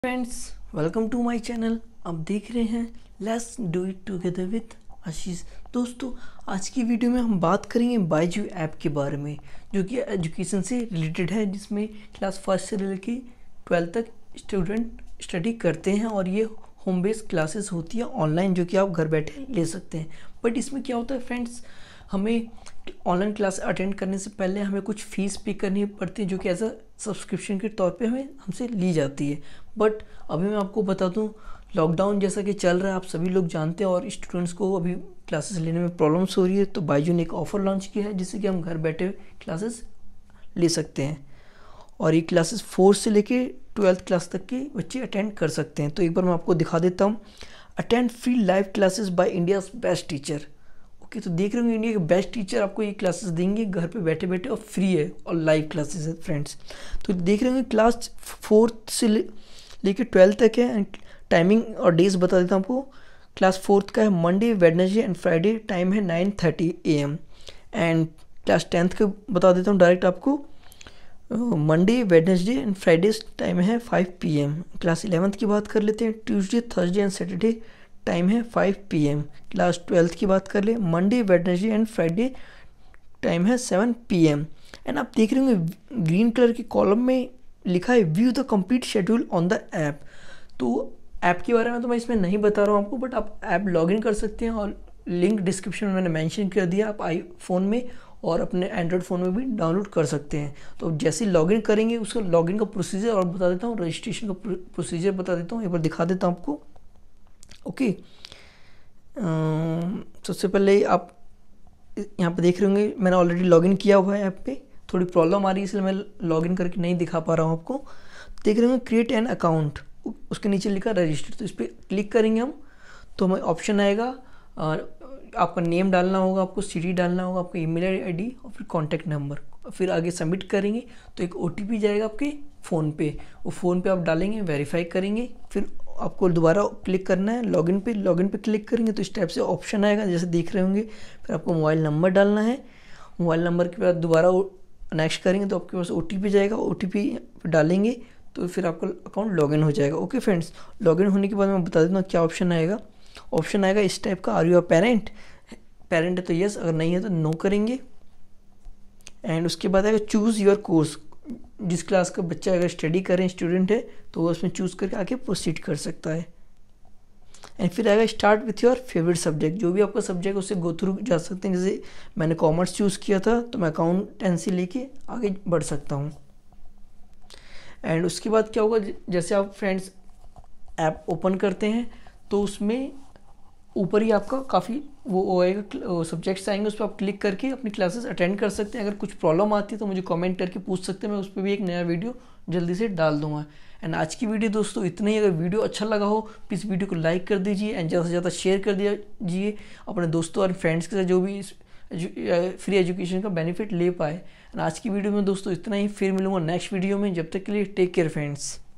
Friends, welcome to my channel. आप देख रहे हैं let's do it together with Ashish. दोस्तों, आज की वीडियो में हम बात करेंगे बायजू ऐप के बारे में, जो कि एजुकेशन से रिलेटेड है, जिसमें क्लास फर्स्ट से लेकर 12th तक स्टूडेंट स्टडी करते हैं और ये होम बेस्ड क्लासेस होती है ऑनलाइन, जो कि आप घर बैठे ले सकते हैं। बट इसमें क्या होता है फ्रेंड्स, हमें ऑनलाइन क्लास अटेंड करने से पहले हमें कुछ फ़ीस पे करनी पड़ती है, जो कि एज अ सब्सक्रिप्शन के तौर पे हमसे ली जाती है। बट अभी मैं आपको बता दूं, लॉकडाउन जैसा कि चल रहा है, आप सभी लोग जानते हैं, और स्टूडेंट्स को अभी क्लासेस लेने में प्रॉब्लम्स हो रही है। तो बायजू ने एक ऑफ़र लॉन्च किया है, जिससे कि हम घर बैठे क्लासेस ले सकते हैं, और ये क्लासेस 4 से लेके 12th क्लास तक के बच्चे अटेंड कर सकते हैं। तो एक बार मैं आपको दिखा देता हूँ। Attend free live classes by India's best teacher. Okay, तो देख रहे होंगे इंडिया के बेस्ट टीचर आपको ये क्लासेस देंगे घर पे बैठे बैठे, और फ्री है और लाइव क्लासेस है फ्रेंड्स। तो देख रहे होंगे क्लास 4th से लेके 12th तक है। एंड टाइमिंग और डेज बता देता हूँ आपको। क्लास 4th का है Monday, Wednesday and Friday, time है 9:30 AM। एंड क्लास 10th का बता देता हूँ डायरेक्ट आपको। Monday, Wednesday and Friday time है 5 PM। क्लास 11th की बात कर लेते हैं। Tuesday, Thursday and Saturday time है 5 PM। क्लास 12th की बात कर ले, Monday, Wednesday and Friday time है 7 PM। एंड आप देख रहे होंगे ग्रीन कलर के कॉलम में लिखा है view the complete schedule on the app. तो ऐप के बारे में तो मैं इसमें नहीं बता रहा हूँ आपको, बट आप ऐप लॉगिन कर सकते हैं, और लिंक डिस्क्रिप्शन में मैंने मेंशन कर दिया। आप आईफोन में और अपने एंड्रॉयड फ़ोन में भी डाउनलोड कर सकते हैं। तो जैसे लॉगिन करेंगे, उसका लॉगिन का प्रोसीजर और बता देता हूँ, रजिस्ट्रेशन का प्रोसीजर बता देता हूँ, एक बार दिखा देता हूँ आपको। ओके, सबसे पहले आप यहाँ पे देख रहे होंगे मैंने ऑलरेडी लॉगिन किया हुआ है ऐप पे। थोड़ी प्रॉब्लम आ रही है, इसलिए मैं लॉगिन करके नहीं दिखा पा रहा हूँ आपको। देख रहे होंगे क्रिएट एन अकाउंट, उसके नीचे लिखा रजिस्टर। तो इस पर क्लिक करेंगे हम, तो हमें ऑप्शन आएगा, आपका नेम डालना होगा, आपको सिटी डालना होगा, आपका ईमेल आईडी और फिर कॉन्टैक्ट नंबर। फिर आगे सबमिट करेंगे तो एक OTP जाएगा आपके फ़ोन पे। वो फ़ोन पे आप डालेंगे, वेरीफाई करेंगे, फिर आपको दोबारा क्लिक करना है लॉगिन पे क्लिक करेंगे तो इस टाइप से ऑप्शन आएगा, जैसे देख रहे होंगे। फिर आपको मोबाइल नंबर डालना है। मोबाइल नंबर के बाद दोबारा नेक्स्ट करेंगे तो आपके पास OTP जाएगा। OTP डालेंगे तो फिर आपका अकाउंट लॉगिन हो जाएगा। ओके फ्रेंड्स, लॉगिन होने के बाद मैं बता देता हूँ क्या ऑप्शन आएगा। ऑप्शन आएगा इस टाइप का, are you a parent. Parent है तो यस, अगर नहीं है तो नो करेंगे। एंड उसके बाद आएगा चूज़ योर कोर्स। जिस क्लास का बच्चा अगर स्टडी करें, स्टूडेंट है, तो वो उसमें चूज़ करके आगे प्रोसीड कर सकता है। एंड फिर आएगा start with your favourite subject. जो भी आपका सब्जेक्ट उससे गो थ्रू जा सकते हैं। जैसे मैंने कॉमर्स चूज़ किया था, तो मैं अकाउंटेंसी लेके आगे बढ़ सकता हूँ। एंड उसके बाद क्या होगा, जैसे आप फ्रेंड्स ऐप ओपन करते हैं, तो उसमें ऊपर ही आपका काफ़ी वो आएगा, सब्जेक्ट्स आएंगे, उस पर आप क्लिक करके अपनी क्लासेस अटेंड कर सकते हैं। अगर कुछ प्रॉब्लम आती है तो मुझे कमेंट करके पूछ सकते हैं, मैं उस पर भी एक नया वीडियो जल्दी से डाल दूंगा। एंड आज की वीडियो दोस्तों इतना ही। अगर वीडियो अच्छा लगा हो, प्लीज़ वीडियो को लाइक कर दीजिए एंड ज़्यादा से ज़्यादा शेयर कर दीजिए अपने दोस्तों और फ्रेंड्स के साथ, जो भी फ्री एजुकेशन का बेनिफिट ले पाए। एंड आज की वीडियो में दोस्तों इतना ही। फिर मिलूंगा नेक्स्ट वीडियो में। जब तक के लिए टेक केयर फ्रेंड्स।